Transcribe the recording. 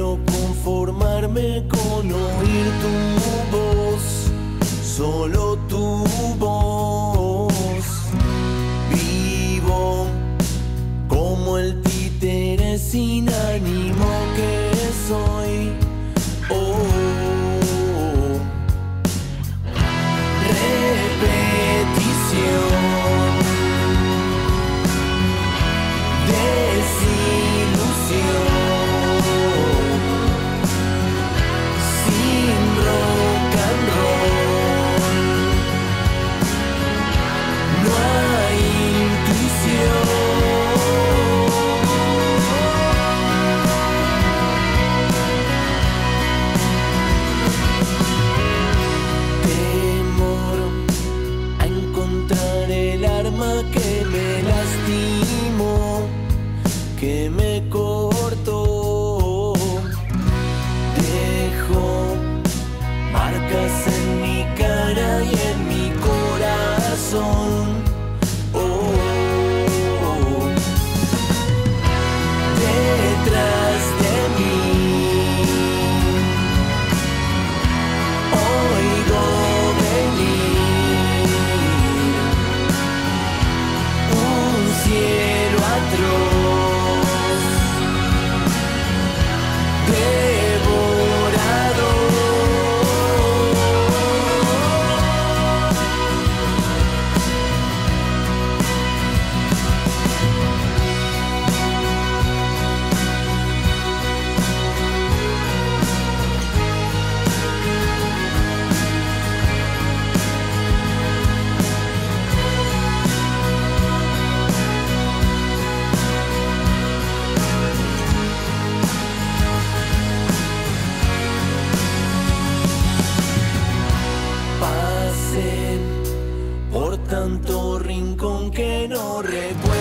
quiero conformarme con oír tu voz, solo tu voz. Vivo como el títere sin ánimo que soy. Oh, repetición, desilusión. Sin rock and roll no hay intuición. Que me lastimó, que me cortó, dejó marcas en mi cara y en mi corazón. Oh, detrás de mí oigo venir cielo atroz, devorado. Por tanto rincón que no recuerdo.